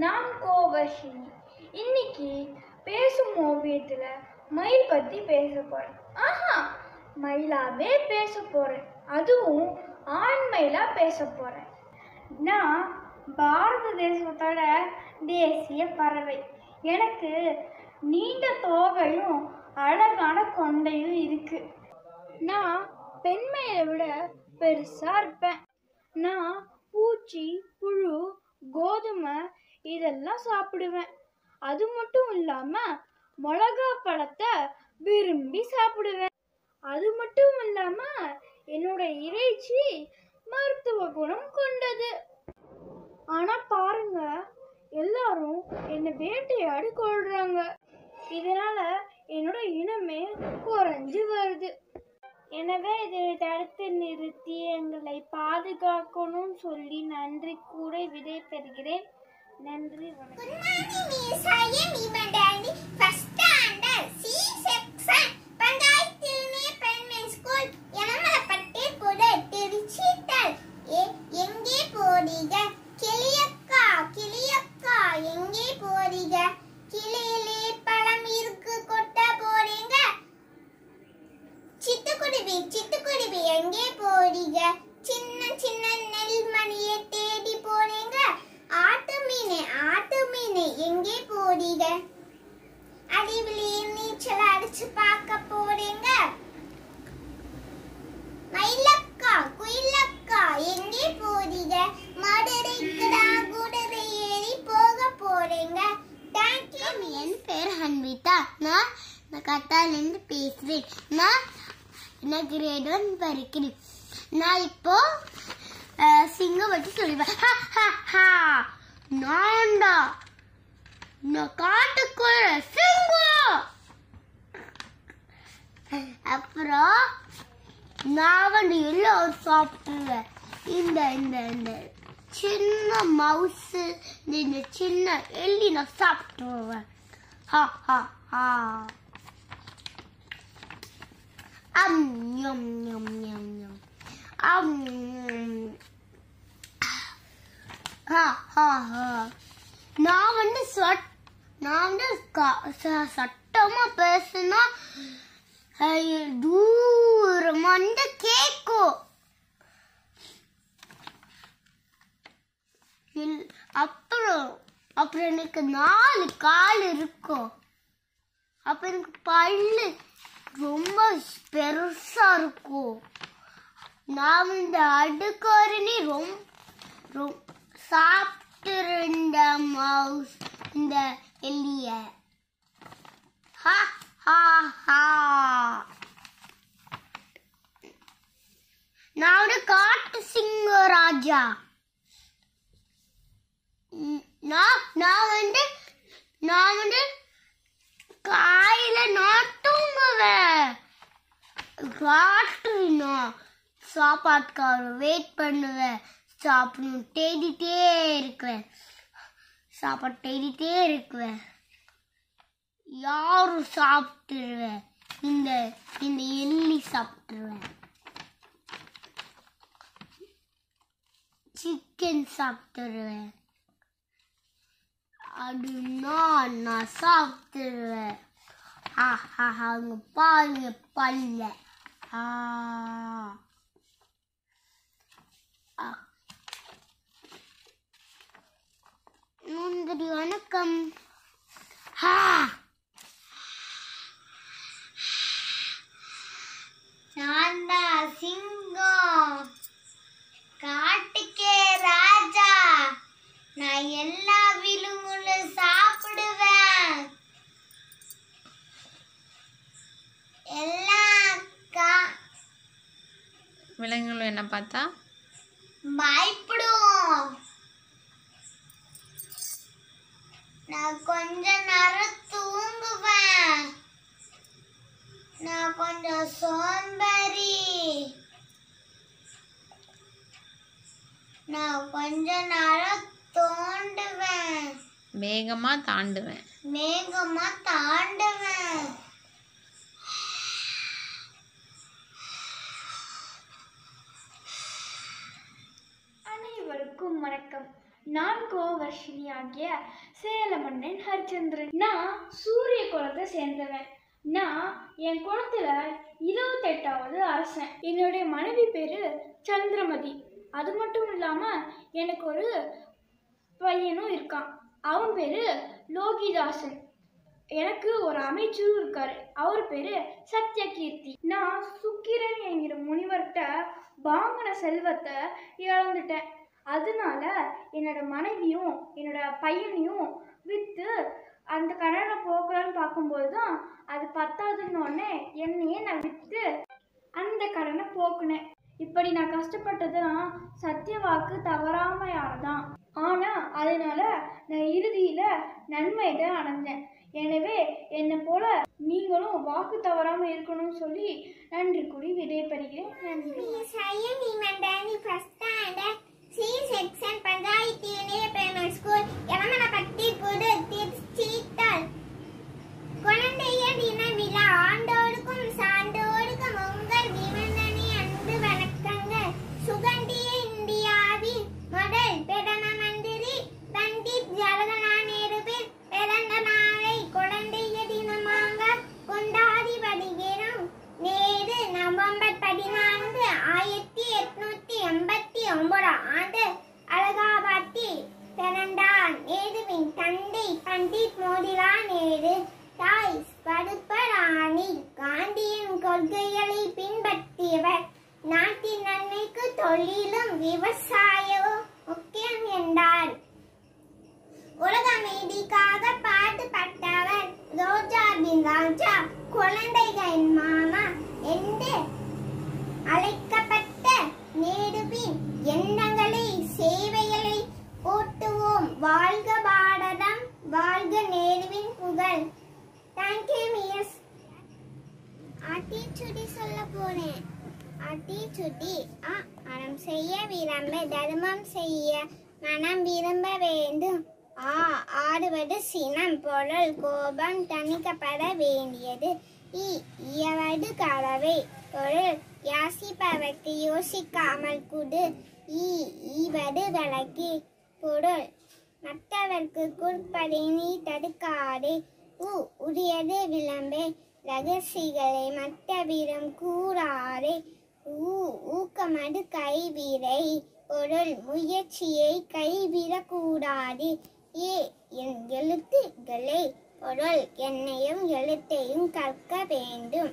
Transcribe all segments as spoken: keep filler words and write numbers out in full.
நான் கோவர்ஷினி. இன்னைக்கு பேசும் ஓவியத்தில் மயில் பற்றி பேச போகிறேன். ஆஹா, மயிலாவே பேச போகிறேன். அதுவும் ஆண் மயிலாக பேச போகிறேன். நான் பாரத தேசத்தோட தேசிய பறவை. எனக்கு நீண்ட தோகையும் அழகான கொண்டையும் இருக்கு. நான் பெண்மயிலை விட பெருசாக இருப்பேன். நான் பூச்சி, புழு, கோதுமை இதெல்லாம் சாப்பிடுவேன். அது மட்டும் இல்லாமல் மிளகா பழத்தை விரும்பி சாப்பிடுவேன். அது மட்டும் இல்லாமல் என்னோட இறைச்சி மருத்துவ குணம் கொண்டது. ஆனால் பாருங்க, எல்லாரும் என்னை வேட்டையாடி கொள்றாங்க. இதனால என்னோட இனமே குறைஞ்சு வருது. எனவே இதை தடுத்து நிறுத்தி எங்களை பாதுகாக்கணும்னு சொல்லி நன்றி கூட விடை பெறுகிறேன். நன்றி, வணக்கம். சிட்டுக்குருவி எங்கே போறீங்க? சின்ன சின்ன நெல்மணியை தேடி போறீங்க. ஆட்டு மீனே ஆட்டு மீனே எங்கே போறீங்க? அடிவிலேயே நீச்சல் அடிச்சு பார்க்க போறீங்க. மயிலக்கா குயிலக்கா எங்கே போறீங்க? மதுரைக்கு தான் குதிரை ஏறி போக போறீங்க. தேங்க்யூ. என் பேர் ஹன்விதா. நான் கத்தாலேருந்து பேசுறேன். நான் நான் கிரேட் ஒன் படிக்கிறேன். நான் இப்போ சிங்கம் பற்றி சொல்லுவேன். நான்டா நான் காட்டுக்குள்ள சிங்கம். அப்புறம் நான் வந்து எல்லாம் சாப்பிட்டுருவேன். இந்த இந்த இந்த சின்ன மவுசு, இந்த சின்ன எள்ளி நான் சாப்பிட்டுருவேன். ஹா ஹா ஹா. Um, yum, yum, yum, yum. Um, ha, ha, ha. நான் வந்து சட் நான் வந்து சட்டமா பேசுனா தூரம் வந்து கேட்கும். அப்புறம் அப்புறம் எனக்கு நாலு கால் இருக்கும். அப்ப எனக்கு பல்லு ரொம்ப பெருசா இருக்கும். நான் இந்த அடுக்கரணி ரொம்ப சாப்பிட்டு மவுஸ் இந்த எலிய. ஹா ஹா ஹா. நான் ஒரு காட்டு சிங்க ராஜா. நான் நான் வந்து நான் வந்து காயில நான் தூங்குவேன். ராத்திரினா சாப்பாட்டுக்கார வெயிட் பண்ணுவேன். சாப்பிடணும் தேடிட்டே இருக்குவேன். சாப்பாடு தேடிட்டே இருக்குவேன். யாரும் சாப்பிட்டுருவேன். இந்த இந்த எள்ளி சாப்பிட்டுருவேன். சிக்கன் சாப்பிட்டுருவேன். அது நான் நான் சாப்பிட்டுருவேன். ஆஹா, அவங்க பாருங்க பல்ல. நன்றி, வணக்கம். சாந்தா சிங்கம், காட்டுக்கே ராஜா. நான் எல்லா விலங்குகளும் சாப்பிடுவேன். எல்லா விலங்குகளும் என்ன பார்த்தா பயப்படும். நான் கொஞ்ச நேரம் தூங்குவேன். நான் கொஞ்சம் சோம்பேறி. நான் கொஞ்ச நேரம் தோண்டுவேன். வேகமா தாண்டுவேன். வேகமா தாண்டுவேன். அனைவருக்கும் வணக்கம். நான் கோவர்ஷினி ஆகிய சேலமன்னன் ஹரிச்சந்திரன். நான் சூரிய குலத்தை சேர்ந்தவன். நான் என் குலத்துல இருபத்தெட்டாவது அரசன். என்னுடைய மனைவி பேரு சந்திரமதி. அது மட்டும் இல்லாம எனக்கு ஒரு பையனும் இருக்கான். அவன் பேரு லோகிதாசன். எனக்கு ஒரு அமைச்சரும் இருக்காரு. அவர் பேரு சத்யகீர்த்தி. நான் சுக்கிரன் என்கிற முனிவர்கிட்ட வாங்கின செல்வத்தை இழந்துட்டேன். அதனால என்னோட மனைவியும் என்னோட பையனையும் விற்று அந்த கடனை போக்கலான்னு பார்க்கும்போது தான் அது பத்தாதுன்னொடனே என்னையே நான் விற்று அந்த கடனை போக்குனேன். இப்படி நான் கஷ்டப்பட்டதுதான் சத்தியவாக்கு தவறாமையானதான். ஆனால் அதனால நான் இறுதியில் நன்மை தான் அடைஞ்சேன். எனவே என்னை போல நீங்களும் வாக்கு தவறாமல் இருக்கணும்னு சொல்லி நன்றி கூறி விடைபெறுகிறேன். நன்றி. குழந்தைய தின விழா ஆண்டோருக்கும் சான்றோருக்கும் உங்கள் விமந்தனி அன்பு வணக்கங்கள். சுகண்டிய இந்தியாவின் முதல் பிரதம மந்திரி பண்டிட் ஜவஹர்லால் நேருவின் பிறந்த நாளை குழந்தைய தினமாக கொண்டாடி வருகிறோம். நேரு நவம்பர் பதினான்கு ஆயிரத்தி எட்நூத்தி எண்பத்தி ஒன்பதாம் ஆண்டு அலகாபாத்தில் பிறந்தார். நேருவின் தந்தை பண்டிட் மோதிலால் நேரு, தாய் ஸ்வரூபராணி. காந்தியின் கொள்கைகளை பின்பற்றியவர். நாட்டின் நன்மைக்கு தொழிலும் விவசாயமும் முக்கியம் என்றார். உலக அமைதிக்காக பாடுபட்டவர். ரோஜாவின் ராஜா, குழந்தைகளின் மாமா என்று அழைக்கப்பட்ட நேருவின் எண்ணங்களை சேவைகளை போற்றுவோம். வாழ்க பாரதம், வாழ்க நேருவின் புகழ். Thank you miss. ஆத்திச்சுடி சொல்ல போறேன். ஆத்திச்சுடி ஆ மனம் செய்ய விரும்ப தர்மம் செய்ய மனம் விரும்ப வேண்டும். ஆ ஆடுவது சினம், பொருள் கோபம் தணிக்கப்பட வேண்டியது. இ இயவது கலவை, பொருள் யாசிப்பவர்க்கு யோசிக்காமல் குடு. ஈ ஈவது வழக்கு, பொருள் மற்றவர்க்கு குறிப்பதை நீ தடுக்காதே. உ உரியது விளம்பே, ரகசியங்களை மற்றவிடம் கூறாதே. ஊ ஊக்கமது கைவிரை, பொருள் முயற்சியை கைவிடக்கூடாது. ஏ என் எழுத்துக்களை, பொருள் என்னையும் எழுத்தையும் கற்க வேண்டும்.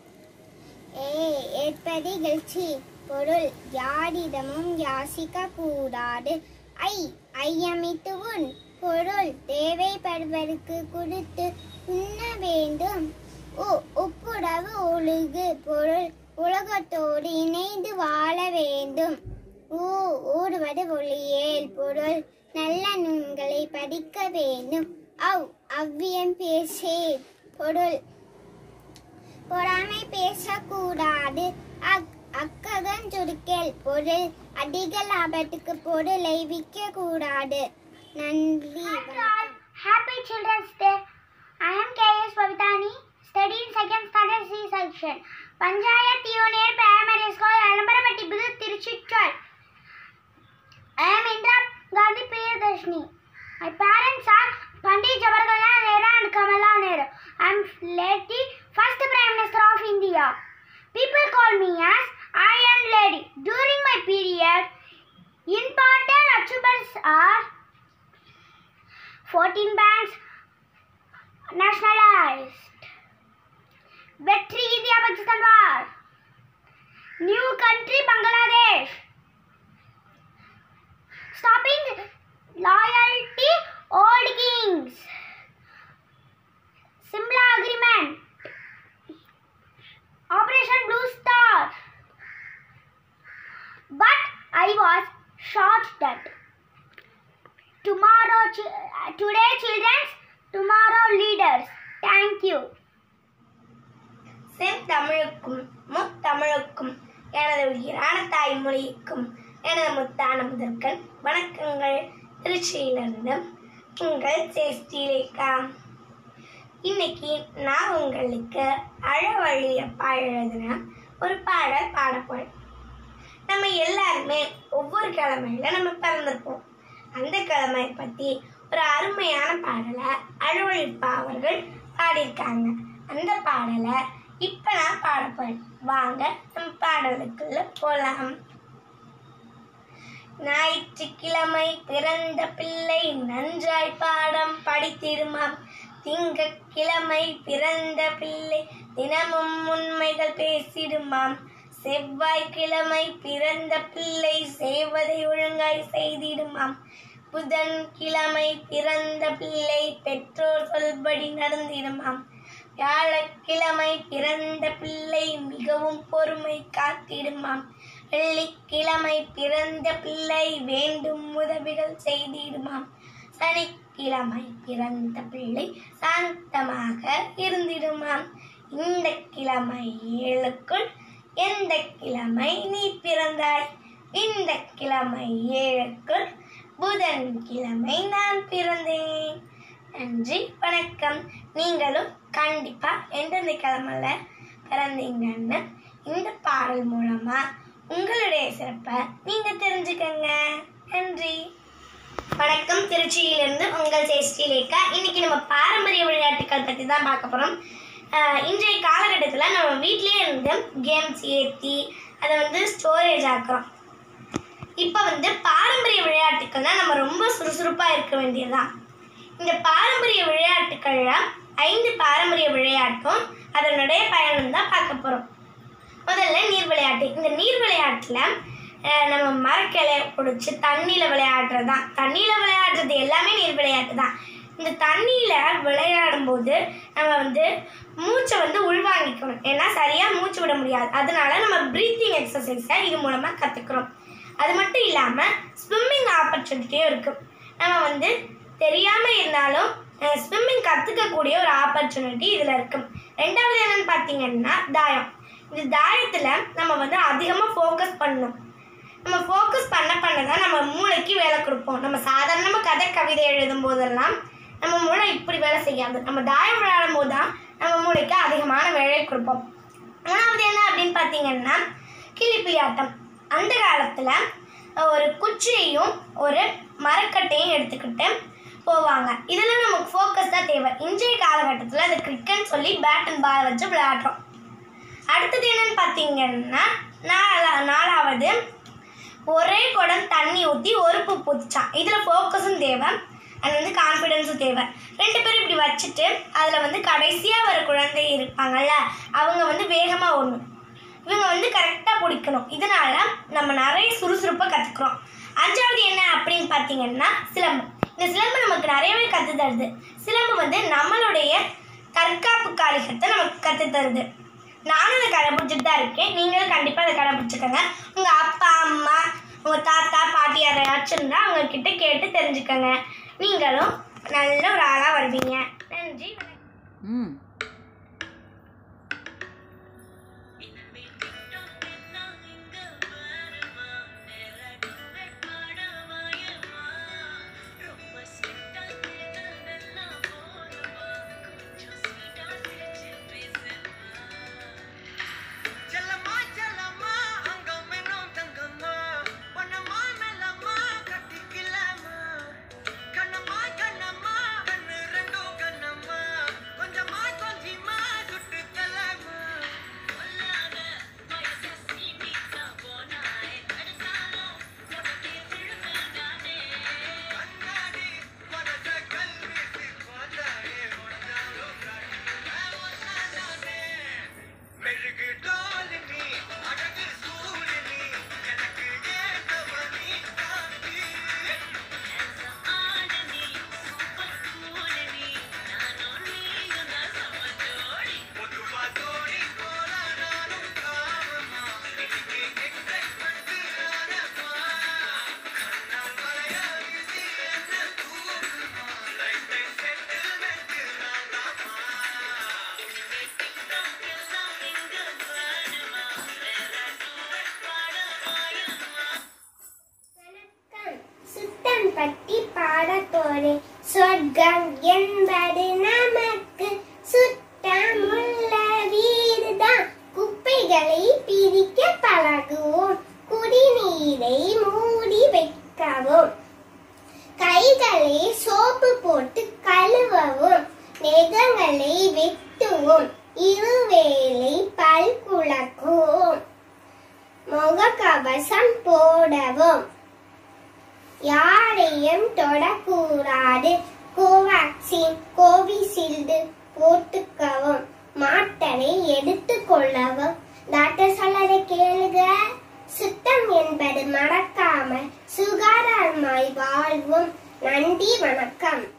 ஏ ஏற்பது இகழ்ச்சி, பொருள் யாரிடமும் யாசிக்க கூடாது. ஐ ஐயமிட்டு உன், பொருள் தேவைப்படுவதற்கு கொடுத்து உண்ண வேண்டும். உ ஒப்புரவு ஒழுகு, பொருள் உலகத்தோடு இணைந்து வாழ வேண்டும். ஊ ஊடுவது ஒளியேல், பொருள் நல்ல நூல்களை படிக்க வேண்டும். அவ் அவ்வியம் பேசே, பொருள் பொறாமை பேசக்கூடாது. அக் அக்ககன் சுருக்கேல், பொருள் அதிக லாபத்துக்கு பொருளை விற்க கூடாது. நன்றி. Happy Children's Day. I am K S Pavitani, studying second standard C section, Panchayat Union Primary School, Alambaramatti, Tiruchitral. I am Indira Gandhi Priyadarshini. My parents are Pandit Jawaharlal Nehru and Kamala Nehru. I am lady first Prime Minister of India. People call me as Iron Lady. During my period, important achievements are fourteen banks nationalized, victory India Pakistan war, new country Bangladesh, stopping loyalty old kings, Simla agreement, Operation Blue Star. But I was shot dead. Tomorrow, today children, tomorrow leaders. Thank you. செந்தமிழுக்கும் முத்தமிழுக்கும் எனது உயிரான தாய்மொழிக்கும் எனது முத்தான முதற்கண் வணக்கங்கள். திருச்சியிலிருந்து உங்கள் சேஸ்திரேகா. இன்னைக்கு நான் உங்களுக்கு அழவழியப்பா எழுதின ஒரு பாடல் பாட போறேன். நம்ம எல்லாருமே ஒவ்வொரு கிழமையில நம்ம பிறந்திருப்போம். அந்த கிழமை பற்றி ஒரு அருமையான பாடலை அருள்பா அவர்கள் பாடியிருக்காங்க. அந்த பாடலை இப்போ நான் பாடப்போறேன். வாங்க நம்ம பாடலுக்குள்ள போகலாம். ஞாயிற்றுக்கிழமை பிறந்த பிள்ளை நன்றாய் பாடம் படித்திடுமாம். திங்கட்கிழமை பிறந்த பிள்ளை தினமும் உண்மைகள் பேசிடுமாம். செவ்வாய்க்கிழமை பிறந்த பிள்ளை செய்வதை ஒழுங்காய் செய்திடுமாம். புதன்கிழமை பிறந்த பிள்ளை பெற்றோர் சொல்படி நடந்திடுமாம். வியாழக்கிழமை பிறந்த பிள்ளை மிகவும் பொறுமை காத்திடுமாம். வெள்ளிக்கிழமை பிறந்த பிள்ளை வேண்டும் உதவிகள் செய்திடுமாம். சனிக்கிழமை பிறந்த பிள்ளை சாந்தமாக இருந்திடுமாம். இந்த கிழமை ஏழுக்குள் எந்த கிழமை நீ பிறந்தாய்? இந்த கிழமை ஏழுக்குள் புதன் கிழமை நான் பிறந்தேன். நன்றி, வணக்கம். நீங்களும் கண்டிப்பா எந்தெந்த கிழமையில பிறந்தீங்கன்னு இந்த பாடல் மூலமா உங்களுடைய சிறப்பை நீங்க தெரிஞ்சுக்கங்க. நன்றி, வணக்கம். திருச்சியிலிருந்து உங்கள் சேஷ்டிலேக்கா. இன்னைக்கு நம்ம பாரம்பரிய விளையாட்டுகள் பற்றி தான் பார்க்க போகிறோம். இன்றைய காலகட்டத்தில் நம்ம வீட்டிலே இருந்து கேம்ஸ் ஏற்றி அதை வந்து ஸ்டோரேஜ் ஆக்குறோம். இப்போ வந்து பாரம்பரிய விளையாட்டுக்கள்னா நம்ம ரொம்ப சுறுசுறுப்பாக இருக்க வேண்டியதுதான். இந்த பாரம்பரிய விளையாட்டுக்களில் ஐந்து பாரம்பரிய விளையாட்டும் அதனுடைய பயணம் தான் பார்க்க போகிறோம். முதல்ல நீர் விளையாட்டு. இந்த நீர் விளையாட்டில் நம்ம மரக்கிளைய பிடிச்சி தண்ணியில் விளையாடுறது தான். தண்ணியில் விளையாடுறது எல்லாமே நீர் விளையாட்டு தான். இந்த தண்ணியில் விளையாடும் போது நம்ம வந்து மூச்சை வந்து உள்வாங்கிக்கணும். ஏன்னா சரியாக மூச்சு விட முடியாது. அதனால நம்ம ப்ரீத்திங் எக்ஸசைஸை இது மூலமாக கற்றுக்குறோம். அது மட்டும் இல்லாமல் ஸ்விம்மிங் ஆப்பர்ச்சுனிட்டியும் இருக்குது. நம்ம வந்து தெரியாமல் இருந்தாலும் ஸ்விம்மிங் கற்றுக்கக்கூடிய ஒரு ஆப்பர்ச்சுனிட்டி இதில் இருக்குது. ரெண்டாவது என்னென்னு பார்த்தீங்கன்னா தாயம். இந்த தாயத்தில் நம்ம வந்து அதிகமாக ஃபோக்கஸ் பண்ணணும். நம்ம ஃபோக்கஸ் பண்ண பண்ண தான் நம்ம மூளைக்கு வேலை கொடுப்போம். நம்ம சாதாரணமாக கதை கவிதை எழுதும் போதெல்லாம் நம்ம மூளை இப்படி வேலை செய்யாது. நம்ம தாயம் விளையாடும் போது தான் நம்ம மூளைக்கு அதிகமான வேலை கொடுப்போம். மூணாவது என்ன அப்படின்னு பார்த்தீங்கன்னா கிளிப்பிலி ஆட்டம். அந்த காலத்தில் ஒரு குச்சியையும் ஒரு மரக்கட்டையும் எடுத்துக்கிட்டு போவாங்க. இதில் நமக்கு ஃபோக்கஸ் தான் தேவை. இன்றைய காலகட்டத்தில் அது கிரிக்கெட் சொல்லி பேட் அண்ட் பால் வச்சு விளையாடுறோம். அடுத்தது என்னன்னு பார்த்தீங்கன்னா நாலா நாலாவது ஒரே குடம் தண்ணி ஊற்றி ஒரு பூ பூச்சான். இதில் ஃபோக்கஸும் தேவை, அது வந்து கான்ஃபிடென்ஸும் தேவை. ரெண்டு பேரும் இப்படி வச்சுட்டு அதில் வந்து கடைசியாக வர குழந்தை இருப்பாங்கள்ல, அவங்க வந்து வேகமாக ஓடணும். இவங்க வந்து கரெக்டாக பிடிக்கணும். இதனால் நம்ம நிறைய சுறுசுறுப்பாக கற்றுக்குறோம். அஞ்சாவது என்ன அப்படின்னு பார்த்தீங்கன்னா சிலம்பு. இந்த சிலம்பு நமக்கு நிறையவே கற்று தருது. சிலம்பு வந்து நம்மளுடைய தற்காப்பு காலிகத்தை நமக்கு கற்று தருது. நானும் அதை கடைபிடிச்சிட்டு தான் இருக்கேன். நீங்களும் கண்டிப்பாக அதை கடைபிடிச்சிக்கோங்க. உங்கள் அப்பா அம்மா உங்கள் தாத்தா பாட்டி யாரையாச்சும் இருந்தால் அவங்கக்கிட்ட கேட்டு தெரிஞ்சுக்கோங்க. நீங்களும் நல்ல ஒரு ஆளாக வருவீங்க. நன்றி. ம் பற்றி பாடத்தோடு சொர்க்கம் என்பது நமக்கு சுத்தமுள்ள வீடுதான். குப்பைகளை பிரிக்க பழகுவோம், குடிநீரை மூடி வைக்கவும். துளக்கும். முகக்கவசம் போடவும். யாரையும் தொடக்கூடாது. கோவேக்சின் கோவிஷீல்டு போட்டுக்கவும். மாட்டனை எடுத்துக் கொள்ளவும். டாக்டர் சொல்லதை கேளுங்க. சுத்தம் என்பது மறக்காமல் சுகாதாரமாய் வாழ்வும். நன்றி, வணக்கம்.